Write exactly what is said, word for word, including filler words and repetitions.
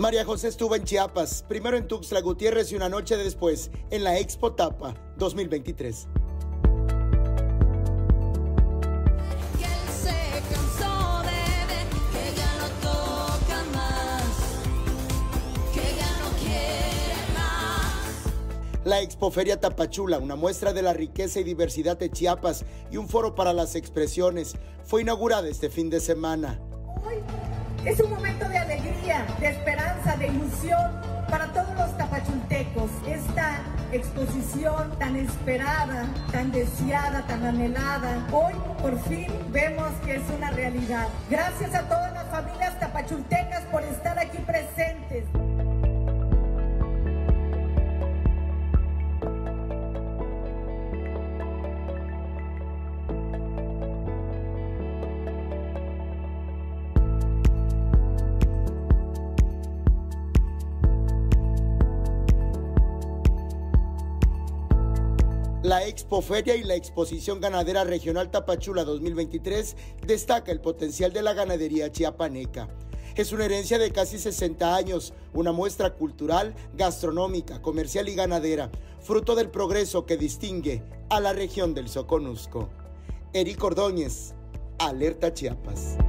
María José estuvo en Chiapas, primero en Tuxtla Gutiérrez y una noche después en la Expo Tapa dos mil veintitrés. La Expoferia Tapachula, una muestra de la riqueza y diversidad de Chiapas y un foro para las expresiones, fue inaugurada este fin de semana. Hoy es un momento de alegría, de esperanza, de ilusión para todos los tapachultecos. Esta exposición tan esperada, tan deseada, tan anhelada, hoy por fin vemos que es una realidad. Gracias a todas las familias tapachultecas por estar aquí presentes. La Expoferia y la Exposición Ganadera Regional Tapachula dos mil veintitrés destaca el potencial de la ganadería chiapaneca. Es una herencia de casi sesenta años, una muestra cultural, gastronómica, comercial y ganadera, fruto del progreso que distingue a la región del Soconusco. Eric Ordóñez, Alerta Chiapas.